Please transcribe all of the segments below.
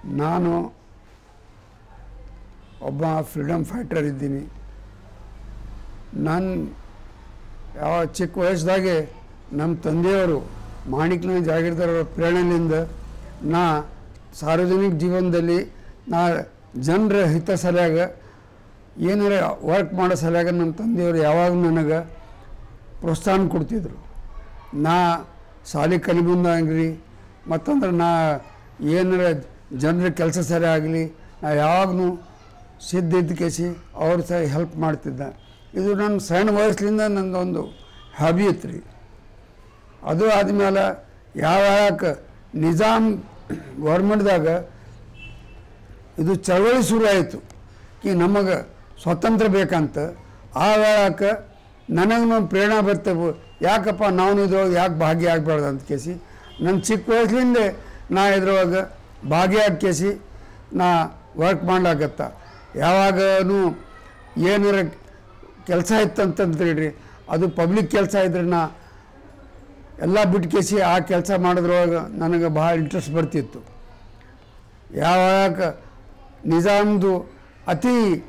ನಾನು ಒಬ್ಬ freedom fighter ಇದ್ದೀನಿ. ನಾನು ಯಾವ ಚಿಕ್ಕ ವಯಸ್ಸದಾಗೆ ನಮ್ಮ ತಂದೆಯವರು ಮಾಣಿಕ್ನ ಜಾಗೀರ್ದಾರರ ಪ್ರೇರಣೆಯಿಂದ ನಾ ಸಾರ್ವಜನಿಕ ಜೀವನದಲ್ಲಿ ನಾ ಜನರ ಹಿತ ಸಲುವಾಗ ಏನಾರ ವರ್ಕ್ ಮಾಡೋ ಸಲುವಾಗ ನಮ್ಮ ತಂದೆಯವರು ಯಾವಾಗಲೂ ನನಗೆ ಪ್ರೋತ್ಸಾಹ ಕೊಡ್ತಿದ್ರು. ನಾ ಶಾಲೆ ಕಲಿಬಂದಾಗ್ರಿ ಮತ್ತಂದ್ರೆ ನಾ ಏನಾರ ಜನರ ಕೆಲಸ ಸರಿ ಆಗಲಿ ನಾ ಯಾವಾಗೂ ಸಿದ್ಧ ಇದ್ದಕೇಸಿ ಅವ್ರ ಸಹ ಹೆಲ್ಪ್ ಮಾಡ್ತಿದ್ದ. ಇದು ನನ್ನ ಸಣ್ಣ ವಯಸ್ಸಿನಿಂದ ನನ್ನದೊಂದು ಹಾಬಿ ಇತ್ತು ರೀ. ಅದು ಆದಮೇಲೆ ಯಾವಾಗ ನಿಜಾಮ್ ಗೌರ್ಮೆಂಟ್ದಾಗ ಇದು ಚಳವಳಿ ಶುರು ಆಯಿತು ಕಿ ನಮಗೆ ಸ್ವಾತಂತ್ರ್ಯ ಬೇಕಂತ. ಆ ವೇಳಕ್ಕೆ ನನಗೂ ಪ್ರೇರಣೆ ಬರ್ತವೆ, ಯಾಕಪ್ಪ ನಾವು ಇದ್ರೊಳಗೆ ಯಾಕೆ ಭಾಗಿಯಾಗಬಾರ್ದು ಅಂತ ಕೇಸಿ ನನ್ನ ಚಿಕ್ಕ ವಯಸ್ಸಿನಿಂದ ನಾ ಇದ್ರೊಳಗೆ ಭಾಗಿಯಾಗಿ ನಾ ವರ್ಕ್ ಮಾಡ್ಲಾಕತ್ತ. ಯಾವಾಗೂ ಏನಾರ ಕೆಲಸ ಇತ್ತಂತಂದ್ರಿ ಅದು ಪಬ್ಲಿಕ್ ಕೆಲಸ ಇದ್ರೆ ನಾ ಎಲ್ಲ ಬಿಟ್ಟು ಆ ಕೆಲಸ ಮಾಡಿದ್ರೊಳಗೆ ನನಗೆ ಭಾಳ ಇಂಟ್ರೆಸ್ಟ್ ಬರ್ತಿತ್ತು. ಯಾವಾಗ ನಿಜಾಮ್ದು ಅತಿ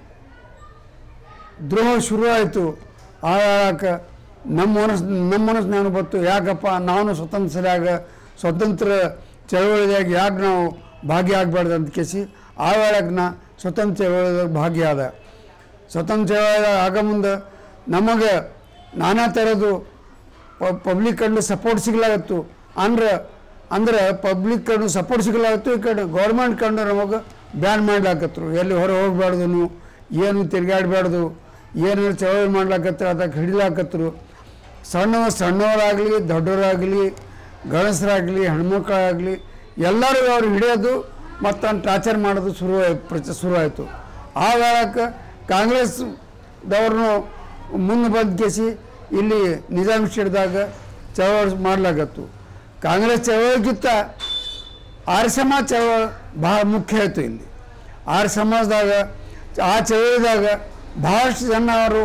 ದ್ರೋಹ ಶುರು ಆಯಿತು ಆಗ ನಮ್ಮ ಮನಸ್ಸು ನಾನು ಬತ್ತು, ಯಾಕಪ್ಪ ನಾವು ಸ್ವತಂತ್ರ ಚಳವಳಿದಾಗ ಯಾಕೆ ನಾವು ಭಾಗಿಯಾಗಬಾರ್ದು ಅಂತ ಕೇಸಿ ಆ ವೇಳಕ್ಕೆ ನಾ ಸ್ವತಂತ್ರ ಚಳವಳಿದಾಗ ಭಾಗಿಯಾದ. ಸ್ವತಂತ್ರ ಚಳವಳಿದಾಗ ಆಗ ಮುಂದೆ ನಮಗೆ ನಾನಾ ಥರದ್ದು ಪಬ್ಲಿಕ್ ಕಡೆ ಸಪೋರ್ಟ್ ಸಿಗ್ಲಾಗತ್ತು. ಅಂದ್ರೆ ಪಬ್ಲಿಕ್ ಕಡೆ ಸಪೋರ್ಟ್ ಸಿಗ್ಲಾಗತ್ತು, ಈ ಕಡೆ ಗೌರ್ಮೆಂಟ್ ಕಂಡು ನಮಗೆ ಬ್ಯಾನ್ ಮಾಡ್ಲಾಕತ್ರು. ಎಲ್ಲಿ ಹೊರ ಹೋಗಬಾರ್ದು, ನೀವು ಏನು ತಿರುಗಾಡಬಾರ್ದು, ಏನಾರು ಚಳವಳಿ ಮಾಡ್ಲಾಕತ್ರ ಅದಕ್ಕೆ ಹಿಡಿಲಾಕತ್ರು. ಸಣ್ಣವರಾಗಲಿ ದೊಡ್ಡವರಾಗಲಿ ಗಣಸರಾಗಲಿ ಹೆಣ್ಮಕ್ಳಾಗಲಿ ಎಲ್ಲರೂ ಅವ್ರು ಹಿಡಿಯೋದು ಮತ್ತು ಟಾರ್ಚರ್ ಮಾಡೋದು ಶುರುವಾಯಿತು. ಆ ವೇಳಕ್ಕೆ ಕಾಂಗ್ರೆಸ್ದವ್ರನ್ನೂ ಮುಂದೆ ಬಂದು ಕೇಸಿ ಇಲ್ಲಿ ನಿಜಾಮ್ ಸ್ಟೇಟ್ದಾಗ ಚಳವಳಿ ಮಾಡ್ಲಾಗತ್ತು. ಕಾಂಗ್ರೆಸ್ ಚಳವಳಿಗಿಂತ ಆರ್ಯ ಸಮಾಜ ಚಳವಳಿ ಭಾಳ ಮುಖ್ಯ ಆಯಿತು. ಇಲ್ಲಿ ಆರ್ಯ ಸಮಾಜದಾಗ ಆ ಚಳವಳಿದಾಗ ಭಾಳಷ್ಟು ಜನ ಅವರು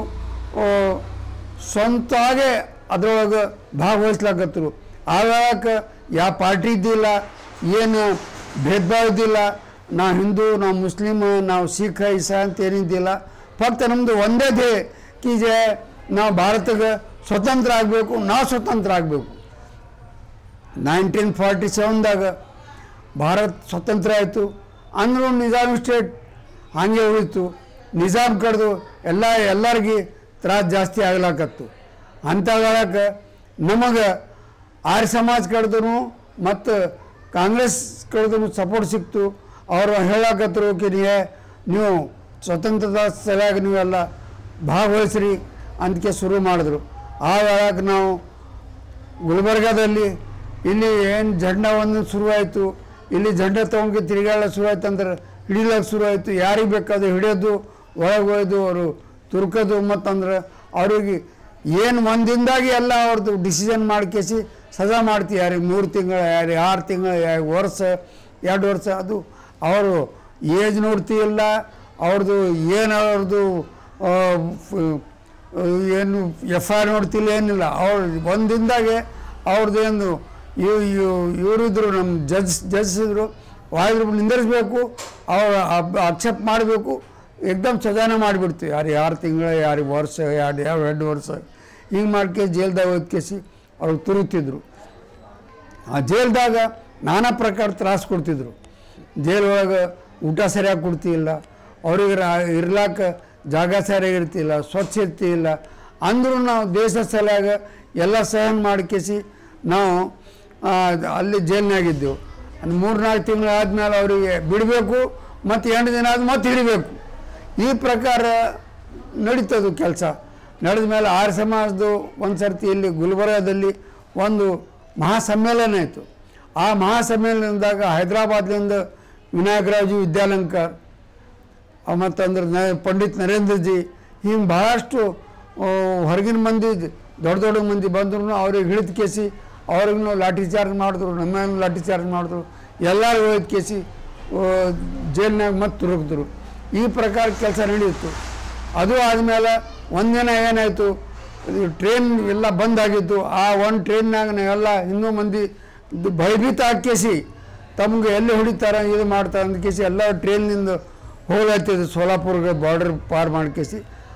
ಸ್ವಂತಾಗೆ ಅದರೊಳಗೆ ಭಾಗವಹಿಸ್ಲಾಕತ್ತರು. ಆವಾಗ ಯಾವ ಪಾರ್ಟಿ ಇದ್ದಿಲ್ಲ, ಏನು ಭೇದ ಭಾವ ಇದ್ದಿಲ್ಲ. ನಾವು ಹಿಂದೂ, ನಾವು ಮುಸ್ಲಿಮ್, ನಾವು ಸಿಖ್ ಇಸಾ ಅಂತ ಏನಿದ್ದಿಲ್ಲ. ಫಕ್ತ ನಮ್ಮದು ಒಂದೇ ಧ್ಯೇಯ ಕಿ ಜೆ ನಾವು ಭಾರತಕ್ಕೆ ಸ್ವತಂತ್ರ ಆಗಬೇಕು, ನಾವು ಸ್ವತಂತ್ರ ಆಗಬೇಕು. 1947ದಾಗ ಭಾರತ ಸ್ವತಂತ್ರ ಆಯಿತು. ಅಂದರೂ ನಿಜಾಮ್ ಸ್ಟೇಟ್ ಹಾಗೆ ಉಳಿತು. ನಿಜಾಮ್ ಕಡ್ದು ಎಲ್ಲರಿಗೆ ತ್ರಾಸ ಜಾಸ್ತಿ ಆಗ್ಲಾಕತ್ತು. ಅಂಥ ವೇಳಕ್ಕೆ ನಮಗೆ ಆರ್ಯ ಸಮಾಜ ಕಡ್ದು ಮತ್ತು ಕಾಂಗ್ರೆಸ್ ಕಡ್ದು ಸಪೋರ್ಟ್ ಸಿಕ್ತು. ಅವರು ಹೇಳಾಕತ್ತರು ಕಿ ನೀವು ಸ್ವತಂತ್ರದ ಸಲುವಾಗಿ ನೀವೆಲ್ಲ ಭಾಗವಹಿಸ್ರಿ ಅಂತಕ್ಕೆ ಶುರು ಮಾಡಿದ್ರು. ಆ ವೇಳಕ್ಕೆ ನಾವು ಗುಲ್ಬರ್ಗಾದಲ್ಲಿ ಇಲ್ಲಿ ಏನು ಜೆಂಡ ಒಂದು ಶುರುವಾಯಿತು. ಇಲ್ಲಿ ಜೆಂಡ ತೊಗೊಂಡು ತಿರುಗಾಡ ಶುರುವಾಯ್ತು ಅಂದ್ರೆ ಹಿಡಿಲಕ್ಕೆ ಶುರುವಾಯಿತು. ಯಾರಿಗೆ ಬೇಕಾದ್ರು ಹಿಡಿಯೋದು, ಒಳಗೆ ಹೋಯ್ದು ಅವರು ತುರ್ಕೋದು. ಮತ್ತಂದ್ರೆ ಅವ್ರಿಗೆ ಏನು ಒಂದಿಂದಾಗಿ ಎಲ್ಲ ಅವ್ರದ್ದು ಡಿಸಿಷನ್ ಮಾಡ್ಕೇಸಿ ಸಜಾ ಮಾಡ್ತೀವಿ. ಯಾರಿಗೆ 3 ತಿಂಗಳು, ಯಾರಿಗೆ 6 ತಿಂಗಳು, ಯಾರಿಗೆ ವರ್ಷ 2 ವರ್ಷ. ಅದು ಅವರು ಏಜ್ ನೋಡ್ತೀವಿಲ್ಲ, ಅವ್ರದ್ದು ಏನು ಅವ್ರದ್ದು ಏನು FIR ನೋಡ್ತಿಲ್ಲ, ಏನಿಲ್ಲ. ಅವ್ರು ಒಂದಿಂದಾಗೆ ಅವ್ರದ್ದೇನು ಇವರಿದ್ರು ನಮ್ಮ ಜಡ್ಜ್ ಇದ್ರು, ವಾಯ್ದ್ರು ನಿಂದಿರಿಸ್ಬೇಕು, ಅವ್ರು ಅಕ್ಸೆಪ್ಟ್ ಮಾಡಬೇಕು, ಏಕ್ದಮ್ ಸಜಾನ ಮಾಡಿಬಿಡ್ತೀವಿ. ಯಾರಿಗೆ 6 ತಿಂಗಳು, ಯಾರಿಗೆ ವರ್ಷ, 2 ವರ್ಷ ಹಿಂಗೆ ಮಾಡ್ಕೆ ಜೈಲ್ದಾಗ ಓದ್ಕೇಸಿ ಅವ್ರಿಗೆ ತುರುತ್ತಿದ್ರು. ಆ ಜೈಲ್ದಾಗ ನಾನಾ ಪ್ರಕಾರ ತ್ರಾಸು ಕೊಡ್ತಿದ್ರು. ಜೈಲೊಳಗೆ ಊಟ ಸರಿಯಾಗಿ ಕೊಡ್ತಿಲ್ಲ, ಅವ್ರಿಗೆ ಇರ್ಲಾಕ ಜಾಗ ಸರಿಯಾಗಿ ಇರ್ತಿಲ್ಲ, ಸ್ವಚ್ಛ ಇರ್ತಿಲ್ಲ. ಅಂದರೂ ನಾವು ದೇಶ ಸಲುವಾಗ ಎಲ್ಲ ಸಹನ ಮಾಡ್ಕೇಸಿ ನಾವು ಅಲ್ಲಿ ಜೈಲಿನಾಗಿದ್ದೆವು. 3-4 ತಿಂಗಳು ಆದಮೇಲೆ ಅವರಿಗೆ ಬಿಡಬೇಕು, ಮತ್ತು 8 ದಿನ ಆದ ಮತ್ತೆ ಹಿಡಿಬೇಕು. ಈ ಪ್ರಕಾರ ನಡೀತದು ಕೆಲಸ. ನಡೆದ ಮೇಲೆ ಆರ್ಯ ಸಮಾಜದ್ದು ಒಂದು ಸರ್ತಿ ಇಲ್ಲಿ ಗುಲ್ಬರ್ಗಾದಲ್ಲಿ ಒಂದು ಮಹಾಸಮ್ಮೇಳನ ಆಯಿತು. ಆ ಮಹಾಸಮ್ಮೇಳನದಾಗ ಹೈದರಾಬಾದ್ಲಿಂದ ವಿನಾಯಕರಾವ್ಜಿ ವಿದ್ಯಾಲಂಕರ್ ಮತ್ತಂದ್ರೆ ಪಂಡಿತ್ ನರೇಂದ್ರಜಿ ಹಿಂಗೆ ಭಾಳಷ್ಟು ಹೊರಗಿನ ಮಂದಿ ದೊಡ್ಡ ಮಂದಿ ಬಂದ್ರು. ಅವ್ರಿಗೆ ಹಿಡಿದು ಕೇಸಿ ಅವ್ರಿಗೂ ಲಾಠಿ ಚಾರ್ಜ್ ಮಾಡಿದ್ರು, ನಮ್ಮನ್ನು ಲಾಠಿ ಚಾರ್ಜ್ ಮಾಡಿದ್ರು. ಎಲ್ಲರೂ ಹೋಯ್ತು ಕೇಸಿ ಜೈಲಿನಾಗ ಮತ್ತೆ ತುರುಕಿದ್ರು. ಈ ಪ್ರಕಾರ ಕೆಲಸ ನಡೆಯಿತು. ಅದು ಆದಮೇಲೆ ಒಂದಿನ ಏನಾಯಿತು, ಟ್ರೈನ್ ಎಲ್ಲ ಬಂದಾಗಿತ್ತು. ಆ ಒಂದು ಟ್ರೈನ್ನಾಗ ನಾವೆಲ್ಲ ಇನ್ನೂ ಮಂದಿ ಭಯಭೀತ ಹಾಕೇಸಿ ತಮ್ಗೆ ಎಲ್ಲಿ ಹೊಡಿತಾರೆ ಇದು ಮಾಡ್ತಾರೆ ಅಂದ ಕೇಸಿ ಎಲ್ಲ ಟ್ರೈನ್ನಿಂದ ಹೋಗ್ಲತ್ತಿದ್ದು ಸೋಲಾಪುರ್ಗೆ ಬಾರ್ಡರ್ ಪಾರ್ ಮಾಡ್ಕೇಸಿ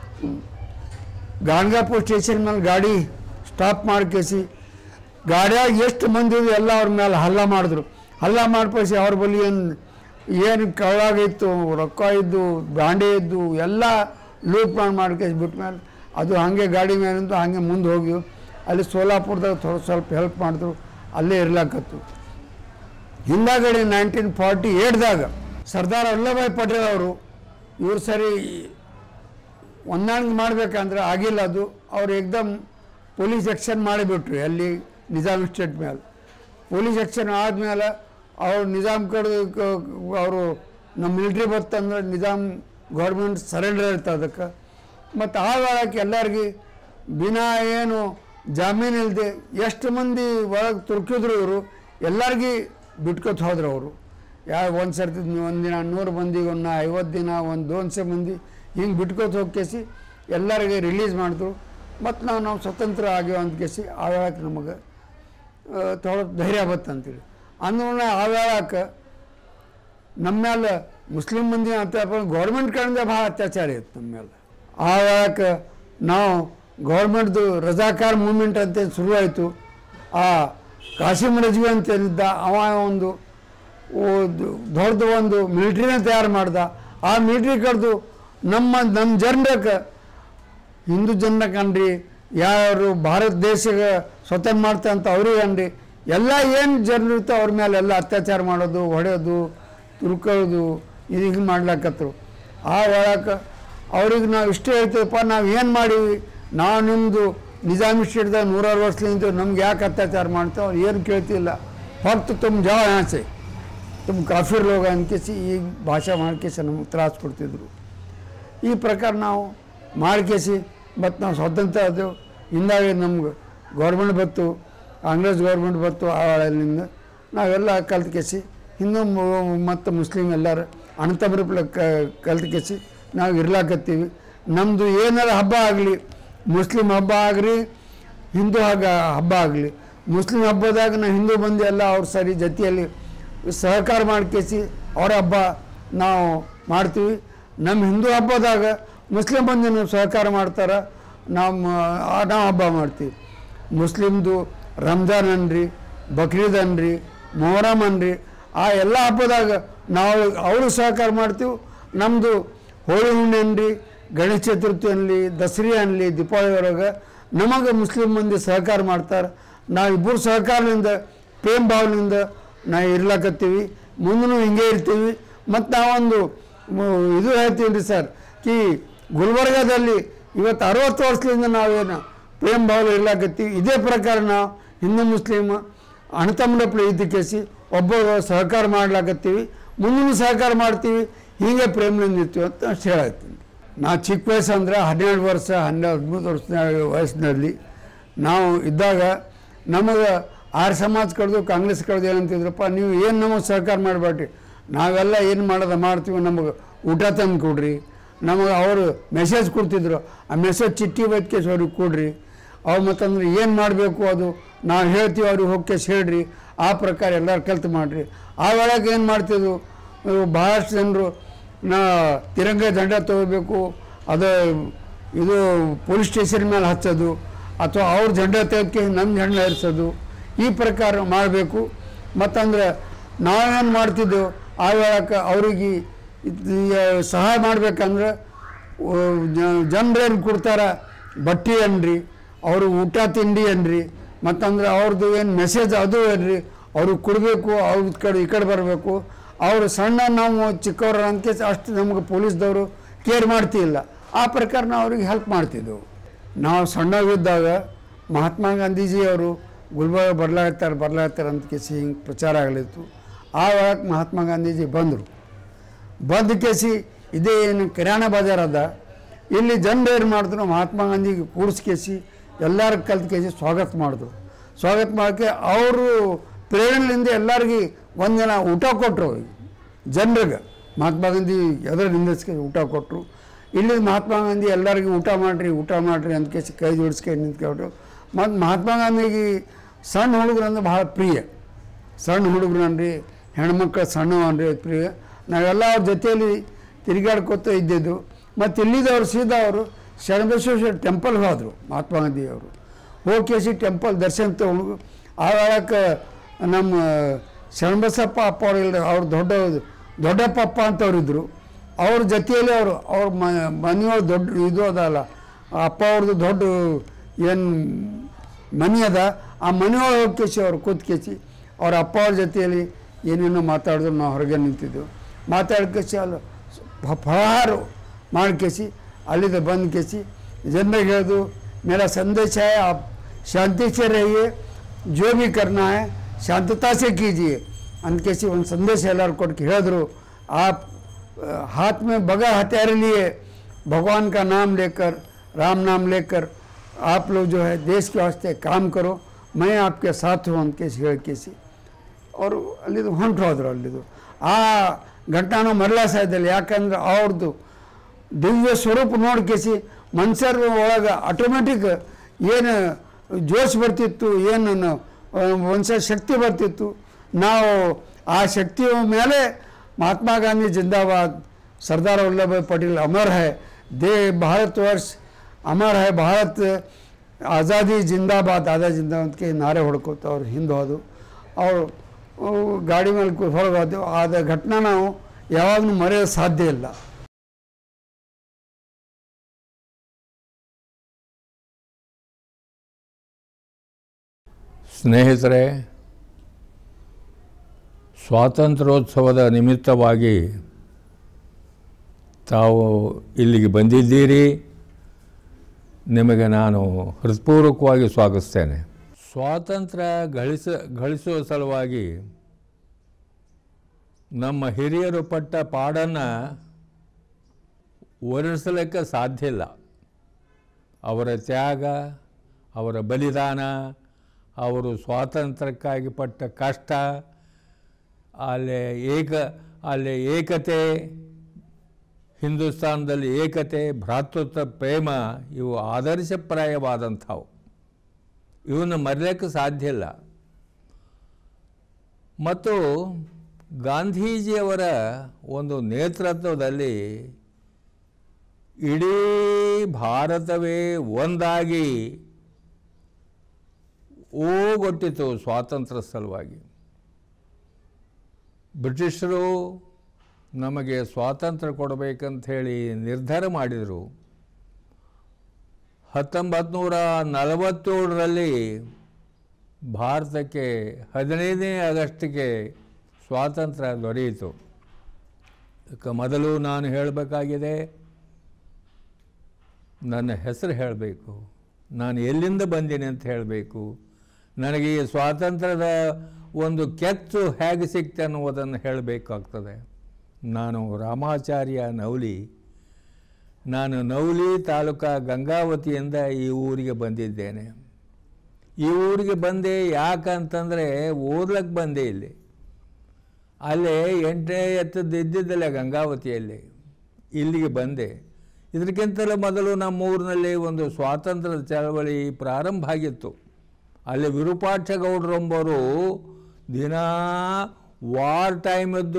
ಗಾಣಗಾಪುರ ಸ್ಟೇಷನ್ ಮೇಲೆ ಗಾಡಿ ಸ್ಟಾಪ್ ಮಾಡ್ಕೇಸಿ ಗಾಡಿಯಾಗ ಎಷ್ಟು ಮಂದಿ ಎಲ್ಲ ಅವ್ರ ಮೇಲೆ ಹಲ್ಲೆ ಮಾಡಿದ್ರು. ಹಲ್ಲೆ ಮಾಡ್ಕೇಸಿ ಅವ್ರ ಬಳಿ ಏನು ಕಳ್ಳಾಗಿತ್ತು, ರೊಕ್ಕ ಇದ್ದು, ಬ್ರಾಂಡಿ ಇದ್ದು ಎಲ್ಲ ಲೂಟ್ ಮಾಡ್ಕೇಸಿ ಬಿಟ್ಟ ಮೇಲೆ ಅದು ಹಾಗೆ ಗಾಡಿ ಮೇಲಿಂದ ಹಾಗೆ ಮುಂದೆ ಹೋಗಿ ಅಲ್ಲಿ ಸೋಲಾಪುರದಾಗ ಸ್ವಲ್ಪ ಹೆಲ್ಪ್ ಮಾಡಿದ್ರು, ಅಲ್ಲೇ ಇರ್ಲಾಕತ್ತು. ಹಿಂದಾಗಡೆ 1948ದಾಗ ಸರ್ದಾರ್ ವಲ್ಲಭಭಾಯಿ ಪಟೇಲ್ ಅವರು ಇವ್ರು ಸರಿ ಹೊಂದಾಣಿಕೆ ಮಾಡಬೇಕಂದ್ರೆ ಆಗಿಲ್ಲ. ಅದು ಅವ್ರು ಏಕ್ದಮ್ ಪೊಲೀಸ್ ಆ್ಯಕ್ಷನ್ ಮಾಡಿಬಿಟ್ರು ಅಲ್ಲಿ ನಿಜಾಮ್ ಸ್ಟೇಟ್ ಮೇಲೆ. ಪೊಲೀಸ್ ಆ್ಯಕ್ಷನ್ ಆದಮೇಲೆ ಅವ್ರು ನಿಜಾಮ್ ಕಡೆ ಅವರು ನಮ್ಮ ಮಿಲಿಟ್ರಿ ಬರ್ತಂದ್ರೆ ನಿಜಾಮ್ ಗೌರ್ಮೆಂಟ್ ಸರೆಂಡರ್ ಇರ್ತದೆ ಅದಕ್ಕೆ. ಮತ್ತು ಆ ವೇಳಕ್ಕೆ ಎಲ್ಲರಿಗೆ ಬಿನಾ ಏನು ಜಾಮೀನು ಇಲ್ಲದೆ ಎಷ್ಟು ಮಂದಿ ಒಳಗೆ ತುರ್ಕಿದ್ರು ಇವರು ಎಲ್ಲರಿಗೂ ಬಿಟ್ಕೊತ ಹೋದ್ರು ಅವರು. ಒಂದು ಸರ್ತಿ ಒಂದಿನ 100 ಮಂದಿಗೆ, 50 ದಿನ, 200 ಮಂದಿ ಹಿಂಗೆ ಬಿಟ್ಕೊತ ಹೋಗ್ಕೇಸಿ ಎಲ್ಲರಿಗೆ ರಿಲೀಸ್ ಮಾಡಿದ್ರು. ಮತ್ತು ನಾವು ಸ್ವತಂತ್ರ ಆಗ್ಯಾವ ಅಂತ ಕೇಸಿ ಆ ವೇಳಕ್ಕೆ ನಮಗೆ ಥೋಡ ಧೈರ್ಯ ಬತ್ತಂತೇಳಿ ಅಂದ್ಮೇಲೆ ಆ ವೇಳಕ್ಕೆ ನಮ್ಮ ಮೇಲೆ ಮುಸ್ಲಿಂ ಮಂದಿ ಅಂತ ಗೌರ್ಮೆಂಟ್ ಕಡೆಯಿಂದ ಭಾಳ ಅತ್ಯಾಚಾರ ಇತ್ತು ನಮ್ಮ ಮೇಲೆ. ಆ ವೇಳಕ್ಕೆ ನಾವು ಗೌರ್ಮೆಂಟ್ದು ರಜಾಕಾರ್ ಮೂವ್ಮೆಂಟ್ ಅಂತ ಶುರುವಾಯಿತು. ಆ ಕಾಸಿಮ್ ರಜ್ವಿ ಅಂತೇನಿದ್ದ ಅವ ಒಂದು ದೊಡ್ಡದು ಒಂದು ಮಿಲಿಟ್ರಿನ ತಯಾರು ಮಾಡ್ದ. ಆ ಮಿಲಿಟ್ರಿ ಕಡ್ದು ನಮ್ಮ ಜನರಕ್ಕೆ ಹಿಂದೂ ಜನಕ್ಕೆ ಅನ್ರಿ, ಯಾರು ಭಾರತ ದೇಶಕ್ಕೆ ಸ್ವತಂತ್ರ ಮಾಡ್ತಾ ಅಂತ ಅವ್ರಿಗೆ ಅನ್ರಿ, ಎಲ್ಲ ಏನು ಜನರಿರ್ತ ಅವ್ರ ಮೇಲೆ ಎಲ್ಲ ಅತ್ಯಾಚಾರ ಮಾಡೋದು, ಹೊಡೆಯೋದು, ತುರ್ಕೋದು ಇದು ಹಿಂಗೆ ಮಾಡ್ಲಾಕತ್ರು. ಆ ಒಳಕ್ಕೆ ಅವ್ರಿಗೆ ನಾವು ಇಷ್ಟೇ ಹೇಳ್ತೀವಪ್ಪ, ನಾವು ಏನು ಮಾಡೀವಿ, ನಾವು ನಿಮ್ಮದು ನಿಜಾಮ್ ಸ್ಟೇಟ್ದಾಗ 100 ವರ್ಷದಿಂದ ನಮ್ಗೆ ಯಾಕೆ ಅತ್ಯಾಚಾರ ಮಾಡ್ತಾವೆ ಅವ್ರು ಏನು ಕೇಳ್ತಿಲ್ಲ. ಫಕ್ತ್ ತುಂಬ ಜಾವ ಆಸೆ ತುಂಬ ಕಾಫಿರ್ ಲೋಗ ಅನ್ಕೇಸಿ ಈಗ ಭಾಷೆ ಮಾಡ್ಕೇಸಿ ನಮ್ಗೆ ತ್ರಾಸು ಕೊಡ್ತಿದ್ರು. ಈ ಪ್ರಕಾರ ನಾವು ಮಾಡ್ಕೇಸಿ ಮತ್ತು ನಾವು ಸ್ವತಂತ್ರ ಆದೆವು. ಹಿಂದಾಗಿ ನಮ್ಗೆ ಗೌರ್ಮೆಂಟ್ ಬತ್ತು, ಕಾಂಗ್ರೆಸ್ ಗೌರ್ಮೆಂಟ್ ಬತ್ತು. ಆ ವೇಳೆಯಿಂದ ನಾವೆಲ್ಲ ಕಲ್ತ್ಕೇಸಿ ಹಿಂದೂ ಮತ್ತು ಮುಸ್ಲಿಮ್ ಎಲ್ಲರೂ ಅಣ್ಣತಮ್ಮರ ಕಲ್ತ್ಕೇಸಿ ನಾವು ಇರ್ಲಾಕತ್ತೀವಿ. ನಮ್ಮದು ಏನಾರ ಹಬ್ಬ ಆಗಲಿ, ಮುಸ್ಲಿಮ್ ಹಬ್ಬ ಆಗಲಿ, ಹಿಂದೂ ಹಬ್ಬ ಆಗಲಿ, ಮುಸ್ಲಿಮ್ ಹಬ್ಬದಾಗ ನಾವು ಹಿಂದೂ ಮಂದಿ ಎಲ್ಲ ಅವ್ರ ಸರಿ ಜೊತೆಯಲ್ಲಿ ಸಹಕಾರ ಮಾಡ್ಕೇಸಿ ಅವ್ರ ಹಬ್ಬ ನಾವು ಮಾಡ್ತೀವಿ. ನಮ್ಮ ಹಿಂದೂ ಹಬ್ಬದಾಗ ಮುಸ್ಲಿಂ ಮಂದಿನ ಸಹಕಾರ ಮಾಡ್ತಾರೆ, ನಾವು ಹಬ್ಬ ಮಾಡ್ತೀವಿ. ಮುಸ್ಲಿಮ್ದು ರಂಜಾನ್ ಅನ್ರಿ, ಬಕ್ರೀದ್ ಅನ್ರಿ, ಮೊಹರಮ್ ಅನ್ರಿ, ಆ ಎಲ್ಲ ಹಬ್ಬದಾಗ ನಾವು ಅವರು ಸಹಕಾರ ಮಾಡ್ತೀವಿ. ನಮ್ಮದು ಹೋಳಿ ಹುಣ್ಣಿ ಅನ್ರಿ, ಗಣೇಶ ಚತುರ್ಥಿ ಅನ್ನಲಿ, ದಸರಾ ಅನ್ನಲಿ, ದೀಪಾವಳಿ ಒಳಗೆ ನಮಗೆ ಮುಸ್ಲಿಂ ಮಂದಿ ಸಹಕಾರ ಮಾಡ್ತಾರೆ. ನಾವು ಇಬ್ಬರು ಸಹಕಾರದಿಂದ ಪ್ರೇಮ ಭಾವನೆಯಿಂದ ನಾವು ಇರ್ಲಾಕತ್ತೀವಿ, ಮುಂದೂ ಹಿಂಗೆ ಇರ್ತೀವಿ. ಮತ್ತು ನಾವೊಂದು ಇದು ಹೇಳ್ತೀವಿ ರೀ ಸರ್, ಕಿ ಗುಲ್ಬರ್ಗಾದಲ್ಲಿ ಇವತ್ತು 60 ವರ್ಷದಿಂದ ನಾವೇನು ಪ್ರೇಮ ಭಾವನೆ ಇರ್ಲಾಕತ್ತೀವಿ. ಇದೇ ಪ್ರಕಾರ ನಾವು ಹಿಂದೂ ಮುಸ್ಲಿಮ್ ಅಣ್ಣತಮ್ಮನ ಇದಕ್ಕೇಸಿ ಒಬ್ಬರು ಸಹಕಾರ ಮಾಡ್ಲಾಕತ್ತೀವಿ, ಮುಂದೂ ಸಹಕಾರ ಮಾಡ್ತೀವಿ, ಹೀಗೆ ಪ್ರೇಮದಿಂದ ಇರ್ತೀವಿ ಅಂತ ಅಷ್ಟು ಹೇಳತ್ತೀನಿ. ನಾವು ಚಿಕ್ಕ ವಯಸ್ಸು ಅಂದರೆ 12 ವರ್ಷ 13 ವರ್ಷದ ವಯಸ್ಸಿನಲ್ಲಿ ನಾವು ಇದ್ದಾಗ ನಮಗೆ ಆರ್ ಸಮಾಜ ಕಡ್ದು ಕಾಂಗ್ರೆಸ್ ಕಡ್ದು ಏನಂತಿದ್ರಪ್ಪ, ನೀವು ಏನು ನಮಗೆ ಸಹಕಾರ ಮಾಡಬೇಡ್ರಿ, ನಾವೆಲ್ಲ ಏನು ಮಾಡೋದು ಮಾಡ್ತೀವಿ, ನಮಗೆ ಊಟ ತಂದು ಕೊಡ್ರಿ. ನಮಗೆ ಅವರು ಮೆಸೇಜ್ ಕೊಡ್ತಿದ್ರು, ಆ ಮೆಸೇಜ್ ಚಿಟ್ಟಿ ಬೈದ್ಕೇಸಿ ಅವ್ರಿಗೆ ಕೊಡ್ರಿ. ಅವು ಮತ್ತಂದ್ರೆ ಏನು ಮಾಡಬೇಕು ಅದು ನಾವು ಹೇಳ್ತೀವಿ, ಅವ್ರಿಗೆ ಹೋಗ್ಕೇಸಿ ಹೇಳ್ರಿ. ಆ ಪ್ರಕಾರ ಎಲ್ಲರೂ ಕಲ್ತು ಮಾಡಿರಿ. ಆ ಒಳಗೆ ಏನು ಮಾಡ್ತಿದ್ರು, ಭಾಳಷ್ಟು ಜನರು ತಿರಂಗ ದಂಡ ತೊಗೋಬೇಕು, ಅದು ಇದು ಪೊಲೀಸ್ ಸ್ಟೇಷನ್ ಮೇಲೆ ಹಚ್ಚೋದು, ಅಥವಾ ಅವ್ರ ಜೆಂಡ ತೆಗೆದಕ್ಕೆ ನಮ್ಮ ಜೆಂಡ ಇರಿಸೋದು, ಈ ಪ್ರಕಾರ ಮಾಡಬೇಕು. ಮತ್ತಂದ್ರೆ ನಾವೇನು ಮಾಡ್ತಿದ್ದೆವು, ಆ ವೇಳಕ್ಕೆ ಅವ್ರಿಗೆ ಸಹಾಯ ಮಾಡ್ಬೇಕಂದ್ರೆ ಜನರೇನು ಕೊಡ್ತಾರೆ, ಬಟ್ಟೆ ಅನ್ರಿ, ಅವರು ಊಟ ತಿಂಡಿ ಅನ್ರಿ, ಮತ್ತಂದ್ರೆ ಅವ್ರದ್ದು ಏನು ಮೆಸೇಜ್ ಅದು ಏನ್ರಿ, ಅವ್ರಿಗೆ ಕೊಡಬೇಕು, ಅವ್ರ ಈ ಕಡೆ ಬರಬೇಕು. ಅವರು ಸಣ್ಣ ನಾವು ಚಿಕ್ಕವ್ರ ಅಂತ ಅಷ್ಟು ನಮಗೆ ಪೊಲೀಸ್ದವರು ಕೇರ್ ಮಾಡ್ತಿಲ್ಲ. ಆ ಪ್ರಕಾರ ನಾವು ಅವ್ರಿಗೆ ಹೆಲ್ಪ್ ಮಾಡ್ತಿದ್ದೆವು. ನಾವು ಸಣ್ಣವಿದ್ದಾಗ ಮಹಾತ್ಮ ಗಾಂಧೀಜಿಯವರು ಗುಲ್ಬರ್ಗ ಬರ್ಲಾಗ್ತಾರೆ ಅಂತ ಕೇಸಿ ಹಿಂಗೆ ಪ್ರಚಾರ ಆಗಲಿತ್ತು. ಆ ಒಳಗೆ ಮಹಾತ್ಮ ಗಾಂಧೀಜಿ ಬಂದ ಕೇಸಿ ಇದೇ ಏನು ಕಿರಾಣಿ ಬಜಾರ್ ಅದ, ಇಲ್ಲಿ ಜನರು ಏನು ಮಾಡಿದ್ರು, ಮಹಾತ್ಮ ಗಾಂಧಿಗೆ ಕೂಡಿಸ್ಕೇಸಿ ಎಲ್ಲರೂ ಕಲ್ತು ಕೇಸಿ ಸ್ವಾಗತ ಮಾಡಿದ್ರು. ಸ್ವಾಗತ ಮಾಡೋಕ್ಕೆ ಅವರು ಪ್ರೇರಣೆಯಿಂದ ಎಲ್ಲರಿಗೂ ಒಂದಿನ ಊಟ ಕೊಟ್ಟರು ಜನರಿಗೆ. ಮಹಾತ್ಮ ಗಾಂಧಿ ಎದುರು ನಿಂದಿಸ್ಕೆ ಊಟ ಕೊಟ್ಟರು. ಇಲ್ಲಿ ಮಹಾತ್ಮ ಗಾಂಧಿ ಎಲ್ಲರಿಗೂ ಊಟ ಮಾಡಿರಿ ಅಂತ ಕೇಸಿ ಕೈ ಜೋಡಿಸ್ಕೊಂಡು ನಿಂತ್ಕೊಟ್ರು. ಮತ್ತು ಮಹಾತ್ಮ ಗಾಂಧಿಗೆ ಸಣ್ಣ ಹುಡುಗರಂದ್ರೆ ಭಾಳ ಪ್ರಿಯ. ಸಣ್ಣ ಹುಡುಗರನ್ರಿ ಹೆಣ್ಮಕ್ಳು ಸಣ್ಣವನ್ರಿ ಪ್ರಿಯ ನಾವೆಲ್ಲ ಅವ್ರ ಜೊತೆಯಲ್ಲಿ ತಿರುಗಾಡ್ಕೊತ ಇದ್ದಿದ್ದು. ಮತ್ತು ಇಲ್ಲಿದ್ದವರು ಸೀದಾ ಅವರು ಶರಣಬಸವೇಶ್ವರ ಟೆಂಪಲ್ಗೆ ಹೋದರು ಮಹಾತ್ಮ ಗಾಂಧಿಯವರು. ಹೋಗಿ ಟೆಂಪಲ್ ದರ್ಶನ ತಗೊಂಡು ಆವಾಗ ನಮ್ಮ ಶರಣಬಸಪ್ಪ ಅಪ್ಪ ಅವ್ರು ಅವ್ರು ದೊಡ್ಡಪ್ಪ ಅಂತವ್ರಿದ್ರು. ಅವ್ರ ಜೊತೆಯಲ್ಲಿ ಅವ್ರ ಮನೆಯೊಳಗೆ ದೊಡ್ಡ ಇದು ಅದಲ್ಲ, ಅಪ್ಪ ಅವ್ರದ್ದು ದೊಡ್ಡ ಏನು ಮನೆ ಅದ, ಆ ಮನೆಯೊಳಗೆ ಹೋಗಿ ಅವ್ರು ಕೂತ್ಕೇಸಿ ಅವ್ರ ಅಪ್ಪ ಅವ್ರ ಜೊತೆಯಲ್ಲಿ ಏನೇನೋ ಮಾತಾಡಿದ್ರು. ನಾವು ಹೊರಗೆ ನಿಂತಿದ್ದೆವು. ಮಾತಾಡ್ಕೇಸಿ ಅಲ್ಲಿ ಫಲಹಾರ ಮಾಡ್ಕೇಸಿ ಅಲ್ಲಿಂದ ಬಂದು ಕೇಸಿ ಜನರಿಗೆ ಹೇಳೋದು, मेरा संदेश है आप शांति से रहिए, जो भी करना है शांतता से कीजिए अंदकेसी ಒಂದು ಸಂದೇಶ ಎಲ್ಲರೂ ಕೊಟ್ಟು ಹೇಳಿದ್ರು. आप हाथ में बगा हथियार लिए भगवान का नाम लेकर, राम नाम लेकर आप लोग जो है देश के वास्ते काम करो, मैं आपके साथ हूँ अंदकेसी ಹೇಳಿಕೇಸಿ ಅವರು ಅಲ್ಲಿದು ಹೊಂಟು ಹೋದರು. ಅಲ್ಲಿದು ಆ ಘಟನಾನು ಮರಳಾಸಾಯ್ದಲ್ಲ. ಯಾಕಂದ್ರೆ ಅವ್ರದ್ದು ದಿವ್ಯ ಸ್ವರೂಪ ನೋಡ್ಕೇಸಿ ಮನುಷ್ಯರ ಒಳಗೆ ಆಟೋಮೆಟಿಕ್ ಏನು ಜೋಶ್ ಬರ್ತಿತ್ತು, ಏನು ಮನುಷ್ಯ ಶಕ್ತಿ ಬರ್ತಿತ್ತು. ನಾವು ಆ ಶಕ್ತಿಯ ಮೇಲೆ महात्मा गांधी जिंदाबाद, सरदार वल्लभ भाई पटेल अमर है, भारतवर्ष अमर है, भारत आज़ादी जिंदाबाद, आज़ादी जिंदाबाद के नारे ಹೊಡ್ಕೋತ ಅವ್ರು ಹಿಂದೆ ಹೋದು. ಅವರು ಗಾಡಿ ಮೇಲೆ ಹೊರಗೆ ಹೋದೆವು. ಆದ ಘಟನೆ ನಾವು ಯಾವಾಗಲೂ ಮರೆಯೋದು ಸಾಧ್ಯ ಇಲ್ಲ. ಸ್ನೇಹಿತರೆ, ಸ್ವಾತಂತ್ರ್ಯೋತ್ಸವದ ನಿಮಿತ್ತವಾಗಿ ತಾವು ಇಲ್ಲಿಗೆ ಬಂದಿದ್ದೀರಿ. ನಿಮಗೆ ನಾನು ಹೃತ್ಪೂರ್ವಕವಾಗಿ ಸ್ವಾಗತಿಸ್ತೇನೆ. ಸ್ವಾತಂತ್ರ್ಯ ಗಳಿಸುವ ಸಲುವಾಗಿ ನಮ್ಮ ಹಿರಿಯರು ಪಟ್ಟ ಪಾಡನ್ನು ವರ್ಣಿಸಲಿಕ್ಕೆ ಸಾಧ್ಯ ಇಲ್ಲ. ಅವರ ತ್ಯಾಗ, ಅವರ ಬಲಿದಾನ, ಅವರು ಸ್ವಾತಂತ್ರ್ಯಕ್ಕಾಗಿ ಪಟ್ಟ ಕಷ್ಟ, ಅಲ್ಲಿ ಏಕತೆ, ಹಿಂದೂಸ್ತಾನದಲ್ಲಿ ಏಕತೆ, ಭ್ರಾತೃತ್ವ ಪ್ರೇಮ, ಇವು ಆದರ್ಶಪ್ರಾಯವಾದಂಥವು. ಇವನ್ನು ಮರೆಯಲಿಕ್ಕೆ ಸಾಧ್ಯ ಇಲ್ಲ. ಮತ್ತು ಗಾಂಧೀಜಿಯವರ ಒಂದು ನೇತೃತ್ವದಲ್ಲಿ ಇಡೀ ಭಾರತವೇ ಒಂದಾಗಿ ಓಗೊಟ್ಟಿತು ಸ್ವಾತಂತ್ರ್ಯ ಸಲುವಾಗಿ. ಬ್ರಿಟಿಷರು ನಮಗೆ ಸ್ವಾತಂತ್ರ್ಯ ಕೊಡಬೇಕಂತ ಹೇಳಿ ನಿರ್ಧಾರ ಮಾಡಿದರು. 1947ರಲ್ಲಿ ಭಾರತಕ್ಕೆ 15ನೇ ಆಗಸ್ಟ್ಗೆ ಸ್ವಾತಂತ್ರ್ಯ ದೊರೆಯಿತು. ಮೊದಲು ನಾನು ಹೇಳಬೇಕಾಗಿದೆ, ನನ್ನ ಹೆಸರು ಹೇಳಬೇಕು, ನಾನು ಎಲ್ಲಿಂದ ಬಂದೀನಿ ಅಂತ ಹೇಳಬೇಕು, ನನಗೆ ಈ ಸ್ವಾತಂತ್ರ್ಯದ ಒಂದು ಕೆತ್ತು ಹೇಗೆ ಸಿಕ್ತೆ ಅನ್ನುವುದನ್ನು ಹೇಳಬೇಕಾಗ್ತದೆ. ನಾನು ರಾಮಾಚಾರ್ಯ ನವಲಿ. ನಾನು ನವಲಿ ತಾಲೂಕಾ ಗಂಗಾವತಿಯಿಂದ ಈ ಊರಿಗೆ ಬಂದಿದ್ದೇನೆ. ಈ ಊರಿಗೆ ಬಂದೆ ಯಾಕಂತಂದರೆ ಓದ್ಲಿಕ್ಕೆ ಬಂದೆ. ಇಲ್ಲಿ ಅಲ್ಲೇ 8ನೇ ಎತ್ತದ್ದು ಇದ್ದಿದ್ದಲ್ಲ ಗಂಗಾವತಿಯಲ್ಲಿ. ಇಲ್ಲಿಗೆ ಬಂದೆ. ಇದಕ್ಕಿಂತಲೂ ಮೊದಲು ನಮ್ಮ ಊರಿನಲ್ಲಿ ಒಂದು ಸ್ವಾತಂತ್ರ್ಯದ ಚಳವಳಿ ಪ್ರಾರಂಭ ಆಗಿತ್ತು. ಅಲ್ಲಿ ವಿರೂಪಾಕ್ಷಗೌಡರೆಂಬರು ದಿನ ವಾರ್ ಟೈಮದ್ದು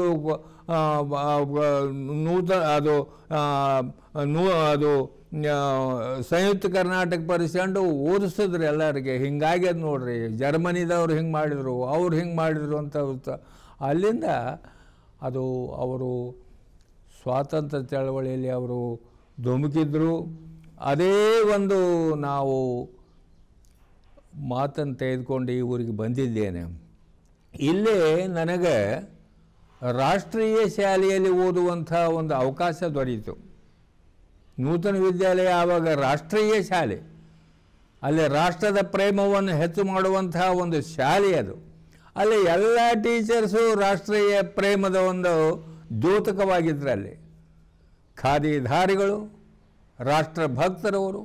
ಅದು ಸಂಯುಕ್ತ ಕರ್ನಾಟಕ ಪರಿಸ್ಕೊಂಡು ಓದಿಸಿದ್ರು ಎಲ್ಲರಿಗೆ. ಹಿಂಗಾಗಿ ಅದು ನೋಡ್ರಿ, ಜರ್ಮನಿದವ್ರು ಹಿಂಗೆ ಮಾಡಿದರು, ಅವ್ರು ಹಿಂಗೆ ಮಾಡಿದರು ಅಂತ. ಅಲ್ಲಿಂದ ಅದು ಅವರು ಸ್ವಾತಂತ್ರ್ಯ ಚಳವಳಿಯಲ್ಲಿ ಅವರು ಧುಮುಕಿದ್ರು. ಅದೇ ಒಂದು ನಾವು ಮಾತನ್ನು ತೆಗೆದುಕೊಂಡು ಈ ಊರಿಗೆ ಬಂದಿದ್ದೇನೆ. ಇಲ್ಲೇ ನನಗೆ ರಾಷ್ಟ್ರೀಯ ಶಾಲೆಯಲ್ಲಿ ಓದುವಂಥ ಒಂದು ಅವಕಾಶ ದೊರೆಯಿತು. ನೂತನ ವಿದ್ಯಾಲಯ ಆವಾಗ ರಾಷ್ಟ್ರೀಯ ಶಾಲೆ. ಅಲ್ಲಿ ರಾಷ್ಟ್ರದ ಪ್ರೇಮವನ್ನು ಹೆಚ್ಚು ಮಾಡುವಂಥ ಒಂದು ಶಾಲೆ ಅದು. ಅಲ್ಲಿ ಎಲ್ಲ ಟೀಚರ್ಸು ರಾಷ್ಟ್ರೀಯ ಪ್ರೇಮದ ಒಂದು ದ್ಯೋತಕವಾಗಿದ್ದರು. ಅಲ್ಲಿ ಖಾದಿಧಾರಿಗಳು, ರಾಷ್ಟ್ರಭಕ್ತರವರು,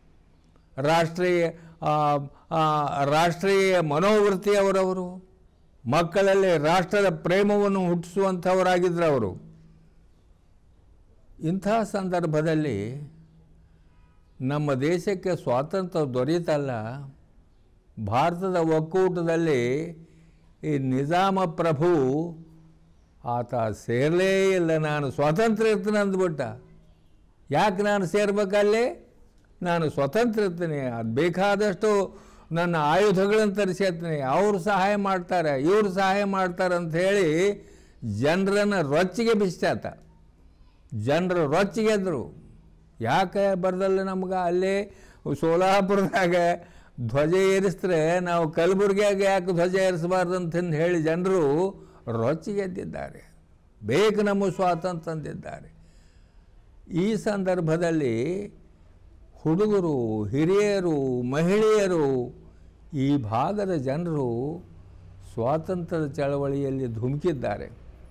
ರಾಷ್ಟ್ರೀಯ ಮನೋವೃತ್ತಿಯವರವರು, ಮಕ್ಕಳಲ್ಲಿ ರಾಷ್ಟ್ರದ ಪ್ರೇಮವನ್ನು ಹುಟ್ಟಿಸುವಂಥವರಾಗಿದ್ದರು ಅವರು. ಇಂಥ ಸಂದರ್ಭದಲ್ಲಿ ನಮ್ಮ ದೇಶಕ್ಕೆ ಸ್ವಾತಂತ್ರ್ಯ ದೊರೆಯಿತಲ್ಲ, ಭಾರತದ ಒಕ್ಕೂಟದಲ್ಲಿ ಈ ನಿಜಾಮ ಪ್ರಭು ಆತ ಸೇರಲೇ ಇಲ್ಲ. ನಾನು ಸ್ವಾತಂತ್ರ್ಯ ಇರ್ತೀನಿ ಅಂದ್ಬಿಟ್ಟ. ಯಾಕೆ ನಾನು ಸೇರ್ಬೇಕಲ್ಲೇ? ನಾನು ಸ್ವತಂತ್ರ ಇರ್ತೀನಿ, ಅದು ಬೇಕಾದಷ್ಟು ನನ್ನ ಆಯುಧಗಳನ್ನು ತರಿಸಿರ್ತೀನಿ, ಅವರು ಸಹಾಯ ಮಾಡ್ತಾರೆ, ಇವರು ಸಹಾಯ ಮಾಡ್ತಾರೆ ಅಂಥೇಳಿ ಜನರನ್ನು ರೊಚ್ಚಿಗೆ ಬಿಸ್ತಾತ. ಜನರು ರೊಚ್ಚಿಗೆದ್ರು. ಯಾಕೆ ಬರ್ದಲ್ಲ ನಮ್ಗೆ? ಅಲ್ಲೇ ಸೋಲಾಪುರದಾಗ ಧ್ವಜ ಏರಿಸಿದ್ರೆ ನಾವು ಕಲಬುರಗಿಯಾಗ ಯಾಕೆ ಧ್ವಜ ಏರಿಸಬಾರ್ದು ಅಂತಂದು ಹೇಳಿ ಜನರು ರೊಚ್ಚಿಗೆದ್ದಿದ್ದಾರೆ. ಬೇಕು ನಮ್ಮ ಸ್ವಾತಂತ್ರ್ಯ ಅಂದಿದ್ದಾರೆ. ಈ ಸಂದರ್ಭದಲ್ಲಿ ಹುಡುಗರು, ಹಿರಿಯರು, ಮಹಿಳೆಯರು, ಈ ಭಾಗದ ಜನರು ಸ್ವಾತಂತ್ರ್ಯದ ಚಳವಳಿಯಲ್ಲಿ ಧುಮುಕಿದ್ದಾರೆ.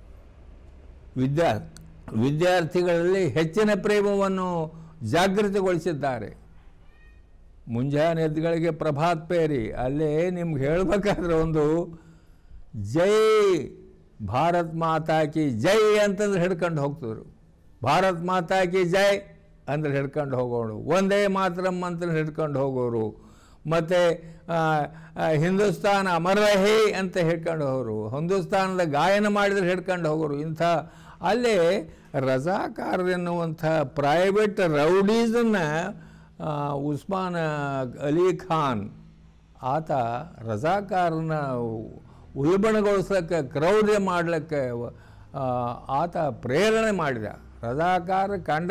ವಿದ್ಯಾರ್ಥಿಗಳಲ್ಲಿ ಹೆಚ್ಚಿನ ಪ್ರೇಮವನ್ನು ಜಾಗೃತಿಗೊಳಿಸಿದ್ದಾರೆ. ಮುಂಜಾನೆ ಎದ್ದುಗಳಿಗೆ ಪ್ರಭಾತ್ ಪೇರಿ ಅಲ್ಲೇ ನಿಮ್ಗೆ ಹೇಳಬೇಕಾದ್ರೆ ಒಂದು ಜೈ ಭಾರತ್ ಮಾತಾ ಕಿ ಜೈ ಅಂತಂದ್ರೆ ಹಿಡ್ಕೊಂಡು ಹೋಗ್ತಿದ್ರು. ಭಾರತ್ ಮಾತಾ ಕಿ ಜೈ ಅಂದ್ರೆ ಹಿಡ್ಕೊಂಡು ಹೋಗೋರು, ಒಂದೇ ಮಾತರಂ ಅಂತ ಹಿಡ್ಕೊಂಡು ಹೋಗೋರು, ಮತ್ತು ಹಿಂದೂಸ್ತಾನ ಅಮರ ರಹೇ ಅಂತ ಹಿಡ್ಕೊಂಡು ಹೋಗೋರು, ಹಿಂದೂಸ್ತಾನದ ಗಾಯನ ಮಾಡಿದ್ರೆ ಹಿಡ್ಕೊಂಡು ಹೋಗೋರು. ಇಂಥ ಅಲ್ಲೇ ರಜಾಕಾರ್ ಎನ್ನುವಂಥ ಪ್ರೈವೇಟ್ ರೌಡೀಸನ್ನು ಉಸ್ಮಾನ್ ಅಲಿ ಖಾನ್ ಆತ ರಜಾಕಾರನ ಉಲ್ಬಣಗೊಳಿಸ್ಲಿಕ್ಕೆ, ಕ್ರೌರ್ಯ ಮಾಡಲಿಕ್ಕೆ ಆತ ಪ್ರೇರಣೆ ಮಾಡಿದ. ರಜಾಕಾರ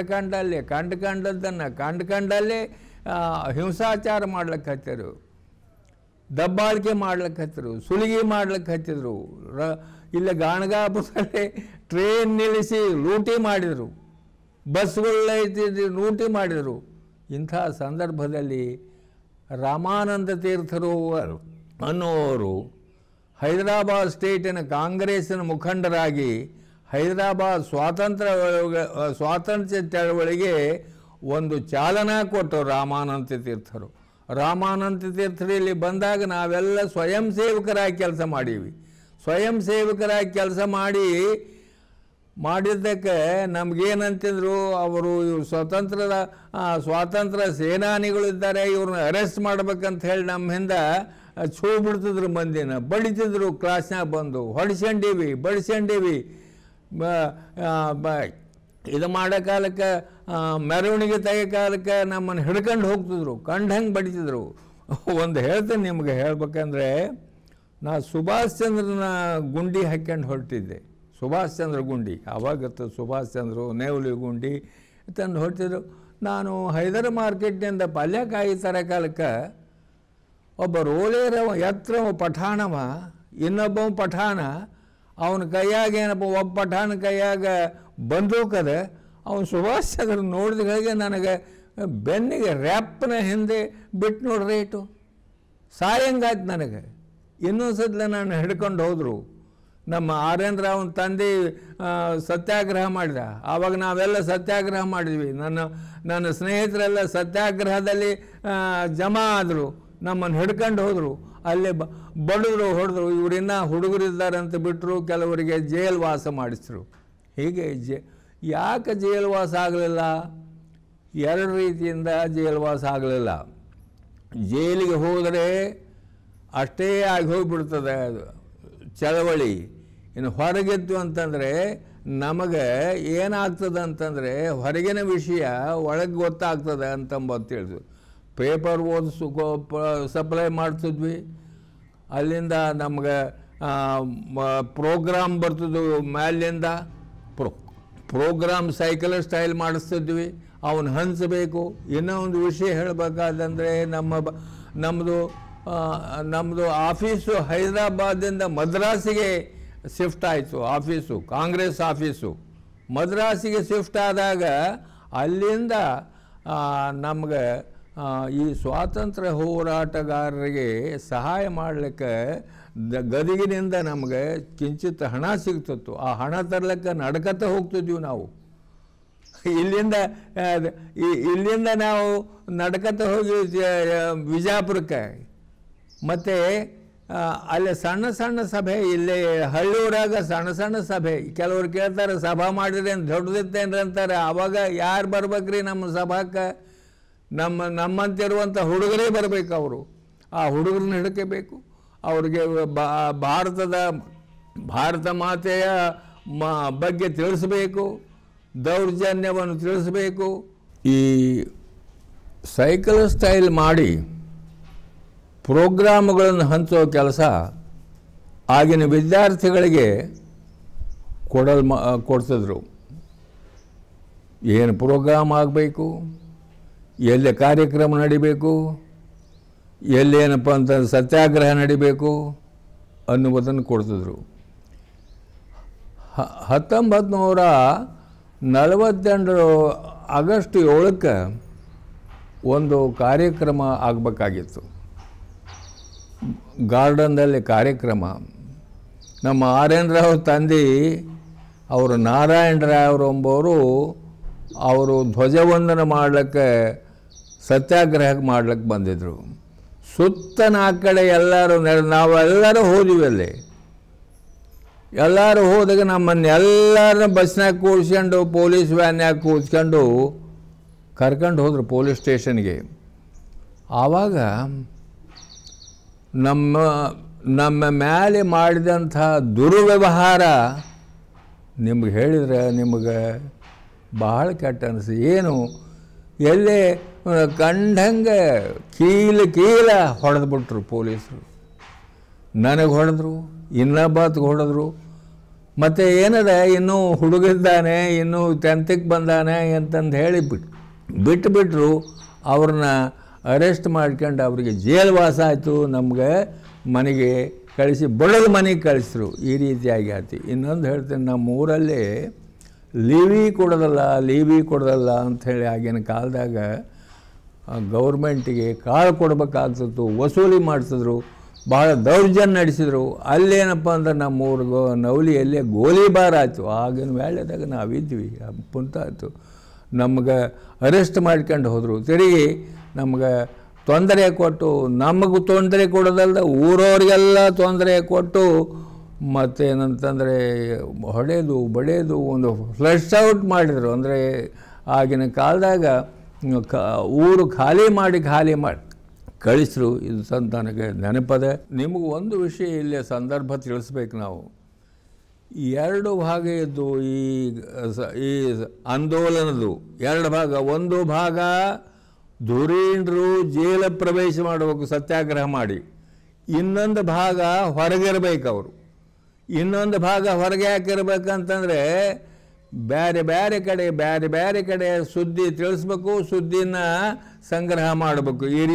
ಕಂಡಲ್ಲೇ ಹಿಂಸಾಚಾರ ಮಾಡ್ಲಿಕ್ಕೆ ಹತ್ತಿರು, ದಬ್ಬಾಳಿಕೆ ಮಾಡ್ಲಿಕ್ಕೆ ಹತ್ತಿರು, ಸುಲಿಗೆ ಮಾಡ್ಲಿಕ್ಕೆ ಹತ್ತಿದ್ರು. ಇಲ್ಲ ಗಾಣಗಾಪುರದಲ್ಲಿ ಟ್ರೈನ್ ನಿಲ್ಲಿಸಿ ಲೂಟಿ ಮಾಡಿದರು, ಬಸ್ಗಳನ್ನ ಲೂಟಿ ಮಾಡಿದರು. ಇಂಥ ಸಂದರ್ಭದಲ್ಲಿ ರಾಮಾನಂದ ತೀರ್ಥರು ಅನ್ನುವರು ಹೈದರಾಬಾದ್ ಸ್ಟೇಟಿನ ಕಾಂಗ್ರೆಸ್ಸಿನ ಮುಖಂಡರಾಗಿ ಹೈದರಾಬಾದ್ ಸ್ವಾತಂತ್ರ್ಯ ಚಳವಳಿಗೆ ಒಂದು ಚಾಲನಾ ಕೊಟ್ಟರು ರಾಮಾನಂದ ತೀರ್ಥರು. ರಾಮಾನಂದ ತೀರ್ಥರು ಇಲ್ಲಿ ಬಂದಾಗ ನಾವೆಲ್ಲ ಸ್ವಯಂ ಸೇವಕರಾಗಿ ಕೆಲಸ ಮಾಡೀವಿ. ಸ್ವಯಂ ಸೇವಕರಾಗಿ ಕೆಲಸ ಮಾಡಿದ್ದಕ್ಕೆ ನಮಗೇನಂತಿದ್ರು, ಅವರು ಇವರು ಸ್ವಾತಂತ್ರ್ಯ ಸೇನಾನಿಗಳಿದ್ದಾರೆ, ಇವ್ರನ್ನ ಅರೆಸ್ಟ್ ಮಾಡ್ಬೇಕಂತ ಹೇಳಿ ನಮ್ಮ ಹಿಂದೆ ಛೂ ಬಿಡ್ತಿದ್ರು, ಮಂದಿನ ಬಡಿತಿದ್ರು. ಕ್ಲಾಸ್ನಾಗ ಬಂದು ಬಡಿಸ್ಕೊಂಡೀವಿ ಇದು ಮಾಡೋ ಕಾಲಕ್ಕೆ, ಮೆರವಣಿಗೆ ತೆಗೋ ಕಾಲಕ್ಕೆ ನಮ್ಮನ್ನು ಹಿಡ್ಕೊಂಡು ಹೋಗ್ತಿದ್ರು, ಕಂಡಂಗೆ ಬಡಿತಿದ್ರು. ಒಂದು ಹೇಳ್ತೀನಿ ನಿಮ್ಗೆ ಹೇಳ್ಬೇಕಂದ್ರೆ, ನಾ ಸುಭಾಷ್ ಚಂದ್ರನ ಗುಂಡಿ ಹಾಕ್ಕೊಂಡು ಹೊರಟಿದ್ದೆ. ಸುಭಾಷ್ ಚಂದ್ರ ಗುಂಡಿ ಆವಾಗಿತ್ತು, ಸುಭಾಷ್ ಚಂದ್ರು ನೇವಲಿ ಗುಂಡಿ ತಂದು ಹೊರಟಿದ್ರು. ನಾನು ಹೈದರ ಮಾರ್ಕೆಟ್ನಿಂದ ಪಲ್ಯಕಾಯಿ ತರೋ ಕಾಲಕ್ಕೆ ಒಬ್ಬ ರೋಲೇರವ ಎತ್ತರ ಪಠಾಣವ, ಇನ್ನೊಬ್ಬ ಪಠಾಣ, ಅವನ ಕೈಯಾಗ ಏನಪ್ಪ, ಒಬ್ಬ ಪಠಾಣ ಕೈಯಾಗ ಬಂದೂಕದ. ಅವನು ಸುಭಾಷ್ ಚಂದ್ರ ನೋಡಿದಾಗೆ ನನಗೆ ಬೆನ್ನಿಗೆ ರ್ಯಾಪ್ನ ಹಿಂದೆ ಬಿಟ್ಟು ನೋಡ್ರಿ ಇಟ್ಟು ಸಾಯಂಗಾಯ್ತು ನನಗೆ. ಇನ್ನೊಂದು ಸದ್ಲ ನಾನು ಹಿಡ್ಕೊಂಡು ಹೋದರು. ನಮ್ಮ ಆರ್ ಎನ್ ರಾವ್ನ ತಂದೆ ಸತ್ಯಾಗ್ರಹ ಮಾಡಿದ. ಆವಾಗ ನಾವೆಲ್ಲ ಸತ್ಯಾಗ್ರಹ ಮಾಡಿದ್ವಿ. ನನ್ನ ಸ್ನೇಹಿತರೆಲ್ಲ ಸತ್ಯಾಗ್ರಹದಲ್ಲಿ ಜಮಾ ಆದರು. ನಮ್ಮನ್ನು ಹಿಡ್ಕೊಂಡು ಹೋದರು. ಅಲ್ಲೇ ಬಡಿದ್ರು, ಹೊಡೆದ್ರು. ಇವರಿನ್ನ ಹುಡುಗರಿದ್ದಾರೆ ಅಂತ ಬಿಟ್ಟರು. ಕೆಲವರಿಗೆ ಜೈಲ್ ವಾಸ ಮಾಡಿಸಿದ್ರು. ಹೀಗೆ ಯಾಕೆ ಜೈಲ್ ವಾಸ ಆಗಲಿಲ್ಲ? ಎರಡು ರೀತಿಯಿಂದ ಜೈಲ್ ವಾಸ ಆಗಲಿಲ್ಲ. ಜೈಲಿಗೆ ಹೋದರೆ ಅಷ್ಟೇ ಆಗಿ ಹೋಗಿಬಿಡ್ತದೆ ಚಳವಳಿ. ಇನ್ನು ಹೊರಗಿತ್ತು ಅಂತಂದರೆ ನಮಗೆ ಏನಾಗ್ತದೆ ಅಂತಂದರೆ ಹೊರಗಿನ ವಿಷಯ ಒಳಗೆ ಗೊತ್ತಾಗ್ತದೆ ಅಂತಂಬತ್ತು ತಿಳಿದು ಪೇಪರ್ ಸಪ್ಲೈ ಮಾಡ್ತಿದ್ವಿ. ಅಲ್ಲಿಂದ ನಮ್ಗೆ ಪ್ರೋಗ್ರಾಮ್ ಬರ್ತಿದ್ವು ಮ್ಯಾಲಿಂದ. ಪ್ರೋಗ್ರಾಮ್ ಸೈಕಲ್ ಸ್ಟೈಲ್ ಮಾಡಿಸ್ತಿದ್ವಿ, ಅವನು ಹಂಚಬೇಕು. ಇನ್ನೂ ಒಂದು ವಿಷಯ ಹೇಳಬೇಕಾದಂದರೆ ನಮ್ಮದು ಆಫೀಸು ಹೈದರಾಬಾದಿಂದ ಮದ್ರಾಸಿಗೆ ಶಿಫ್ಟ್ ಆಯಿತು. ಆಫೀಸು ಕಾಂಗ್ರೆಸ್ ಆಫೀಸು ಮದ್ರಾಸಿಗೆ ಶಿಫ್ಟ್ ಆದಾಗ ಅಲ್ಲಿಂದ ನಮ್ಗೆ ಈ ಸ್ವಾತಂತ್ರ್ಯ ಹೋರಾಟಗಾರರಿಗೆ ಸಹಾಯ ಮಾಡಲಿಕ್ಕೆ ಗದಗಿನಿಂದ ನಮಗೆ ಕಿಂಚಿತ್ ಹಣ ಸಿಗ್ತಿತ್ತು. ಆ ಹಣ ತರಲಿಕ್ಕೆ ನಡ್ಕತ್ತ ಹೋಗ್ತಿದ್ವಿ ನಾವು. ಇಲ್ಲಿಂದ ನಾವು ನಡ್ಕತ್ತ ಹೋಗಿ ವಿಜಾಪುರಕ್ಕೆ. ಮತ್ತು ಅಲ್ಲಿ ಸಣ್ಣ ಸಣ್ಣ ಸಭೆ, ಇಲ್ಲೇ ಹಳ್ಳಿಯೂರಾಗ ಸಣ್ಣ ಸಣ್ಣ ಸಭೆ. ಕೆಲವ್ರು ಕೇಳ್ತಾರೆ ಸಭಾ ಮಾಡಿರಿ ಅಂತ, ದೊಡ್ಡದಿತ್ತೇನ್ರಿ ಅಂತಾರೆ. ಆವಾಗ ಯಾರು ಬರ್ಬೇಕ್ರಿ ನಮ್ಮ ಸಭಾಕ್ಕೆ? ನಮ್ಮಂತಿರುವಂಥ ಹುಡುಗರೇ ಬರಬೇಕು. ಅವರು ಆ ಹುಡುಗರನ್ನ ಹಿಡ್ಕೋಬೇಕು. ಅವ್ರಿಗೆ ಭಾರತ ಮಾತೆಯ ಬಗ್ಗೆ ತಿಳಿಸಬೇಕು, ದೌರ್ಜನ್ಯವನ್ನು ತಿಳಿಸಬೇಕು. ಈ ಸೈಕಲ್ ಸ್ಟೈಲ್ ಮಾಡಿ ಪ್ರೋಗ್ರಾಮ್ಗಳನ್ನು ಹಂಚೋ ಕೆಲಸ ಆಗಿನ ವಿದ್ಯಾರ್ಥಿಗಳಿಗೆ ಕೊಡ್ತಿದ್ರು. ಏನು ಪ್ರೋಗ್ರಾಮ್ ಆಗಬೇಕು, ಎಲ್ಲಿ ಕಾರ್ಯಕ್ರಮ ನಡಿಬೇಕು, ಎಲ್ಲೇನಪ್ಪ ಅಂತ ಸತ್ಯಾಗ್ರಹ ನಡಿಬೇಕು ಅನ್ನುವುದನ್ನು ಕೊಡ್ತಿದ್ರು. 1948 ಆಗಸ್ಟ್ 7ಕ್ಕೆ ಒಂದು ಕಾರ್ಯಕ್ರಮ ಆಗಬೇಕಾಗಿತ್ತು. ಗಾರ್ಡನ್ನಲ್ಲಿ ಕಾರ್ಯಕ್ರಮ. ನಮ್ಮ ಆರ್ ಎನ್ ರಾವ್ ತಂದೆ ಅವರು ನಾರಾಯಣ ರಾವ್ ಎಂಬವರು ಅವರು ಧ್ವಜವಂದನ ಮಾಡಲಿಕ್ಕೆ ಸತ್ಯಾಗ್ರಹ ಮಾಡ್ಲಿಕ್ಕೆ ಬಂದಿದ್ದರು. ಸುತ್ತನ ಆ ಕಡೆ ಎಲ್ಲರೂ ನಾವೆಲ್ಲರೂ ಹೋದ್ವಿ. ಅಲ್ಲಿ ಎಲ್ಲರೂ ಹೋದಾಗ ನಮ್ಮನ್ನು ಎಲ್ಲರನ್ನ ಬಸ್ನಾಗ ಕೂಡ್ಸ್ಕೊಂಡು ಪೊಲೀಸ್ ವ್ಯಾನ್ಯಾಗ ಕೂಡ್ಸ್ಕೊಂಡು ಕರ್ಕೊಂಡು ಹೋದರು ಪೊಲೀಸ್ ಸ್ಟೇಷನ್ಗೆ. ಆವಾಗ ನಮ್ಮ ಮೇಲೆ ಮಾಡಿದಂಥ ದುರ್ವ್ಯವಹಾರ ನಿಮ್ಗೆ ಹೇಳಿದ್ರೆ ನಿಮಗೆ ಬಹಳ ಕೆಟ್ಟ ಅನಿಸಿ. ಏನು ಎಲ್ಲೇ ಕಂಡಂಗೆ ಕೀಲ ಹೊಡೆದ್ಬಿಟ್ರು ಪೊಲೀಸರು. ನನಗೆ ಹೊಡೆದ್ರು, ಇನ್ನೊಬ್ಬತ್ಗೆ ಹೊಡೆದ್ರು. ಮತ್ತು ಏನದ ಇನ್ನೂ ಹುಡುಗಿದ್ದಾನೆ, ಇನ್ನೂ 10ಕ್ಕೆ ಬಂದಾನೆ ಅಂತಂದು ಹೇಳಿ ಬಿಟ್ಟುಬಿಟ್ರು. ಅವ್ರನ್ನ ಅರೆಸ್ಟ್ ಮಾಡ್ಕೊಂಡು ಅವರಿಗೆ ಜೇಲ್ವಾಸ ಆಯಿತು. ನಮಗೆ ಮನೆಗೆ ಕಳಿಸಿ ಬಡದ ಮನೆಗೆ ಕಳಿಸಿದ್ರು. ಈ ರೀತಿಯಾಗಿ ಆಯ್ತು. ಇನ್ನೊಂದು ಹೇಳ್ತೇನೆ, ನಮ್ಮ ಊರಲ್ಲಿ ಲೀವಿ ಕೊಡೋದಲ್ಲ ಅಂಥೇಳಿ ಆಗಿನ ಕಾಲದಾಗ ಗೌರ್ಮೆಂಟಿಗೆ ಕಾಳು ಕೊಡ್ಬೇಕಾಗ್ತಿತ್ತು, ವಸೂಲಿ ಮಾಡಿಸಿದ್ರು, ಭಾಳ ದೌರ್ಜನ್ಯ ನಡೆಸಿದ್ರು. ಅಲ್ಲೇನಪ್ಪ ಅಂದ್ರೆ ನಮ್ಮ ಊರಿಗೂ ನವಲಿಯಲ್ಲೇ ಗೋಲಿಬಾರ್ ಆಯಿತು. ಆಗಿನ ವೇಳೆದಾಗ ನಾವಿದ್ವಿ, ಆಯಿತು. ನಮ್ಗೆ ಅರೆಸ್ಟ್ ಮಾಡ್ಕೊಂಡು ಹೋದರು. ತಿರುಗಿ ನಮ್ಗೆ ತೊಂದರೆ ಕೊಟ್ಟು, ನಮಗೂ ತೊಂದರೆ ಕೊಡೋದಲ್ದ ಊರವ್ರಿಗೆಲ್ಲ ತೊಂದರೆ ಕೊಟ್ಟು, ಮತ್ತೇನಂತಂದರೆ ಹೊಡೆದು ಬಡಿಯೋದು, ಒಂದು ಫ್ಲಶ್ ಔಟ್ ಮಾಡಿದರು. ಅಂದರೆ ಆಗಿನ ಕಾಲದಾಗ ಊರು ಖಾಲಿ ಮಾಡಿ ಕಳಿಸ್ರು. ಇದು ನನಗೆ ನೆನಪದೆ. ನಿಮಗೆ ಒಂದು ವಿಷಯ ಇಲ್ಲಿ ಸಂದರ್ಭ ತಿಳಿಸ್ಬೇಕು. ನಾವು 2 ಭಾಗ ಇದ್ದು ಈ ಆಂದೋಲನದು 2 ಭಾಗ. ಒಂದು ಭಾಗ ಧುರೀಣರು ಜೇಲ ಪ್ರವೇಶ ಮಾಡಬೇಕು ಸತ್ಯಾಗ್ರಹ ಮಾಡಿ, ಇನ್ನೊಂದು ಭಾಗ ಹೊರಗಿರ್ಬೇಕು ಅವರು. ಇನ್ನೊಂದು ಭಾಗ ಹೊರಗೆ ಹಾಕಿರ್ಬೇಕಂತಂದರೆ ಬೇರೆ ಕಡೆ ಸುದ್ದಿ ತಿಳಿಸ್ಬೇಕು, ಸುದ್ದಿನ ಸಂಗ್ರಹ ಮಾಡಬೇಕು. ಈ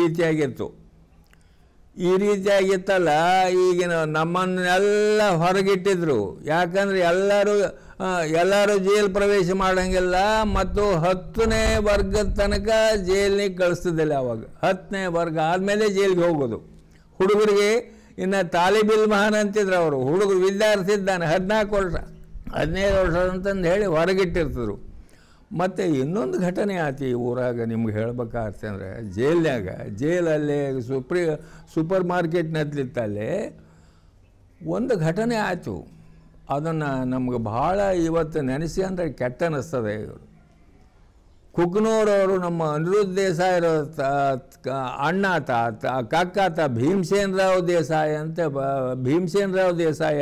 ರೀತಿಯಾಗಿತ್ತಲ್ಲ. ಈಗಿನ ನಮ್ಮನ್ನೆಲ್ಲ ಹೊರಗಿಟ್ಟಿದ್ರು. ಯಾಕಂದರೆ ಎಲ್ಲರೂ ಜೈಲು ಪ್ರವೇಶ ಮಾಡೋಂಗಿಲ್ಲ, ಮತ್ತು 10ನೇ ವರ್ಗದ ತನಕ ಜೈಲಿಗೆ ಕಳಿಸ್ತಿದ್ದಿಲ್ಲ. ಅವಾಗ 10ನೇ ವರ್ಗ ಆದಮೇಲೆ ಜೈಲಿಗೆ ಹೋಗೋದು. ಹುಡುಗರಿಗೆ ಇನ್ನು ತಾಲಿಬಿಲ್ ಮಹಾನ್ ಅಂತಿದ್ರು. ಅವರು ಹುಡುಗರು ವಿದ್ಯಾರ್ಥಿ ಇದ್ದಾನೆ 14 ವರ್ಷ 15 ವರ್ಷ ಅಂತಂದು ಹೇಳಿ ಹೊರಗಿಟ್ಟಿರ್ತಿದ್ರು. ಮತ್ತು ಇನ್ನೊಂದು ಘಟನೆ ಆಯ್ತು ಈ ಊರಾಗ. ನಿಮ್ಗೆ ಹೇಳ್ಬೇಕಾಗ್ತದೆ ಅಂದರೆ, ಜೈಲಲ್ಲೇ ಸೂಪರ್ ಮಾರ್ಕೆಟ್ನಲ್ಲಿತ್ತಲ್ಲೇ ಒಂದು ಘಟನೆ ಆಯಿತು. ಅದನ್ನು ನಮ್ಗೆ ಭಾಳ ಇವತ್ತು ನೆನೆಸಿ ಅಂದರೆ ಕೆಟ್ಟ ಅನ್ನಿಸ್ತದೆ. ಇವರು ಕುಕ್ನೂರವರು ನಮ್ಮ ಅನಿರುದ್ಧ ದೇಸಾಯಿರೋ ಅಣ್ಣ ಕಾಕಾತ ಭೀಮಸೇನ್ ರಾವ್ ದೇಸಾಯಿ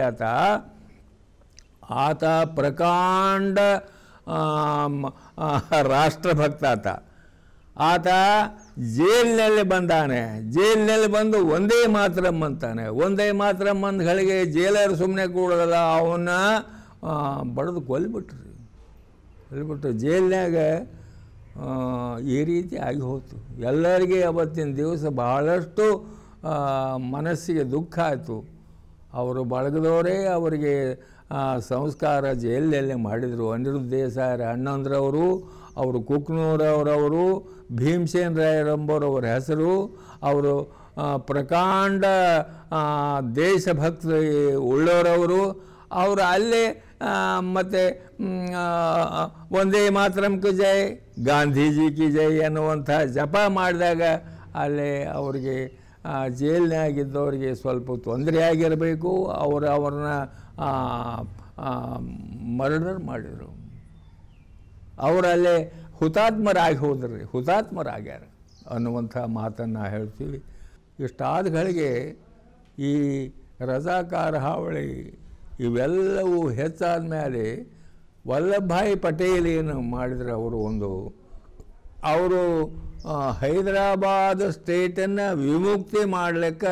ಆತ ಪ್ರಕಾಂಡ ರಾಷ್ಟ್ರಭಕ್ತ ಆತ ಜೈಲಿನಲ್ಲಿ ಬಂದು ಒಂದೇ ಮಾತರಂ ಅಂತಾನೆ. ಒಂದೇ ಮಾತರಂ ಅಂದ್ಗಳಿಗೆ ಜೈಲರು ಸುಮ್ಮನೆ ಕೂಡೋದಲ್ಲ, ಅವನ್ನ ಬಡಿದು ಕೊಲ್ಬಿಟ್ರು ಜೈಲಿನಾಗ. ಈ ರೀತಿ ಆಗಿ ಹೋಯ್ತು. ಎಲ್ಲರಿಗೆ ಅವತ್ತಿನ ದಿವಸ ಬಹಳಷ್ಟು ಮನಸ್ಸಿಗೆ ದುಃಖ ಆಯಿತು. ಅವರು ಬಳಗದವರೇ ಅವರಿಗೆ ಸಂಸ್ಕಾರ ಜೈಲಲ್ಲೇ ಮಾಡಿದರು. ಅನಿರುದ್ಧ ದೇಸಾಯಿ ಅಣ್ಣಂದ್ರವರು, ಅವರು ಕುಕ್ನೂರವರವರು, ಭೀಮಸೇನ್ ರಾಯರಂಬರವರ ಹೆಸರು. ಅವರು ಪ್ರಕಾಂಡ ದೇಶಭಕ್ತ ಉಳ್ಳವರವರು. ಅವರು ಅಲ್ಲೇ ಮತ್ತು ಒಂದೇ ಮಾತರಂ ಕಿ ಜೈ, ಗಾಂಧೀಜಿ ಕಿ ಜೈ ಅನ್ನುವಂಥ ಜಪ ಮಾಡಿದಾಗ ಅಲ್ಲೇ ಅವರಿಗೆ ಜೈಲಿನಾಗಿದ್ದವರಿಗೆ ಸ್ವಲ್ಪ ತೊಂದರೆ ಆಗಿರಬೇಕು. ಅವ್ರನ್ನ ಮರ್ಡರ್ ಮಾಡಿದರು. ಅವರಲ್ಲೇ ಹುತಾತ್ಮರಾಗ್ಯಾರ ಅನ್ನುವಂಥ ಮಾತನ್ನು ಹೇಳ್ತೀವಿ. ಇಷ್ಟಾದ ಗಳಿಗೆ ಈ ರಜಾಕಾರ ಹಾವಳಿ ಇವೆಲ್ಲವೂ ಹೆಚ್ಚಾದ ಮೇಲೆ ವಲ್ಲಭಭಾಯಿ ಪಟೇಲ್ ಏನು ಮಾಡಿದ್ರು, ಅವರು ಹೈದರಾಬಾದ್ ಸ್ಟೇಟನ್ನು ವಿಮುಕ್ತಿ ಮಾಡಲಿಕ್ಕೆ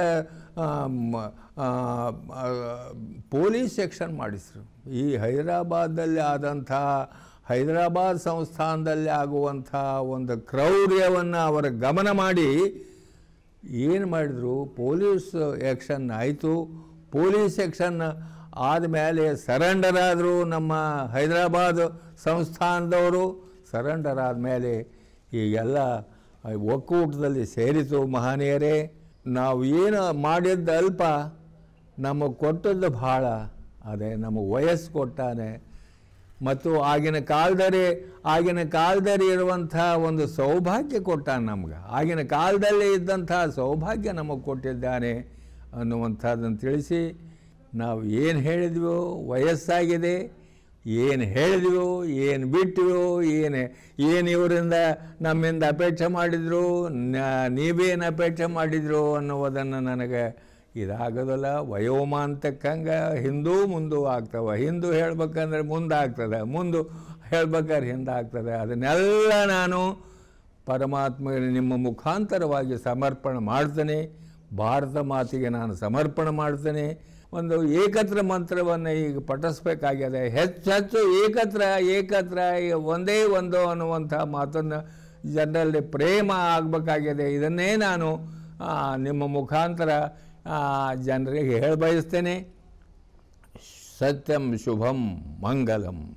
ಪೊಲೀಸ್ ಸೆಕ್ಷನ್ ಮಾಡಿಸಿದ್ರು. ಈ ಹೈದರಾಬಾದಲ್ಲಿ ಆದಂಥ ಹೈದರಾಬಾದ್ ಸಂಸ್ಥಾನದಲ್ಲಿ ಆಗುವಂಥ ಒಂದು ಕ್ರೌರ್ಯವನ್ನು ಅವರ ಗಮನ ಮಾಡಿ ಏನು ಮಾಡಿದ್ರು, ಪೊಲೀಸ್ ಆ್ಯಕ್ಷನ್ ಆಯಿತು. ಪೊಲೀಸ್ ಆ್ಯಕ್ಷನ್ ಆದಮೇಲೆ ಸರೆಂಡರ್ ಆದರು. ನಮ್ಮ ಹೈದರಾಬಾದ್ ಸಂಸ್ಥಾನದವರು ಸರೆಂಡರ್ ಆದಮೇಲೆ ಈಗೆಲ್ಲ ಒಕ್ಕೂಟದಲ್ಲಿ ಸೇರಿತು. ಮಹನೀಯರೇ, ನಾವು ಏನು ಮಾಡಿದ್ದು ಅಲ್ಪ, ನಮಗೆ ಕೊಟ್ಟದ್ದು ಭಾಳ. ಅದೇ ನಮಗೆ ವಯಸ್ಸು ಕೊಟ್ಟಾನೆ ಮತ್ತು ಆಗಿನ ಕಾಲದಲ್ಲಿ ಇರುವಂಥ ಒಂದು ಸೌಭಾಗ್ಯ ಕೊಟ್ಟಾನೆ ನಮ್ಗೆ. ಆಗಿನ ಕಾಲದಲ್ಲಿ ಇದ್ದಂಥ ಸೌಭಾಗ್ಯ ನಮಗೆ ಕೊಟ್ಟಿದ್ದಾನೆ ಅನ್ನುವಂಥದ್ದನ್ನು ತಿಳಿಸಿ, ನಾವು ಏನು ಹೇಳಿದ್ವೋ ವಯಸ್ಸಾಗಿದೆ, ಏನು ಹೇಳಿದ್ವೋ ಏನು ಬಿಟ್ಟಿವೋ, ಏನು ಇವರಿಂದ ನಮ್ಮಿಂದ ಅಪೇಕ್ಷೆ ಮಾಡಿದ್ರು, ನೀವೇನು ಅಪೇಕ್ಷೆ ಮಾಡಿದ್ರು ಅನ್ನೋದನ್ನು ನನಗೆ ಇದಾಗೋದಲ್ಲ. ವಯೋಮಾನತಕ್ಕಂಗೆ ಹಿಂದೂ ಮುಂದೂ ಆಗ್ತವೆ. ಹಿಂದೂ ಹೇಳ್ಬೇಕಂದ್ರೆ ಮುಂದೆ ಆಗ್ತದೆ, ಮುಂದೆ ಹೇಳ್ಬೇಕಾದ್ರೆ ಹಿಂದೆ ಆಗ್ತದೆ. ಅದನ್ನೆಲ್ಲ ನಾನು ಪರಮಾತ್ಮಗೆ ನಿಮ್ಮ ಮುಖಾಂತರವಾಗಿ ಸಮರ್ಪಣೆ ಮಾಡ್ತೇನೆ. ಭಾರತ ಮಾತಿಗೆ ನಾನು ಸಮರ್ಪಣೆ ಮಾಡ್ತೇನೆ. ಒಂದು ಏಕತ್ರ ಮಂತ್ರವನ್ನು ಈಗ ಪಠಿಸ್ಬೇಕಾಗಿದೆ. ಹೆಚ್ಚು ಏಕತ್ರ ಒಂದೇ ಒಂದು ಅನ್ನುವಂಥ ಮಾತನ್ನು ಜನರಲ್ಲಿ ಪ್ರೇಮ ಆಗಬೇಕಾಗಿದೆ. ಇದನ್ನೇ ನಾನು ನಿಮ್ಮ ಮುಖಾಂತರ ಜನರಿಗೆ ಹೇಳಬಯಸ್ತೇನೆ. ಸತ್ಯಂ ಶುಭಂ ಮಂಗಲಂ.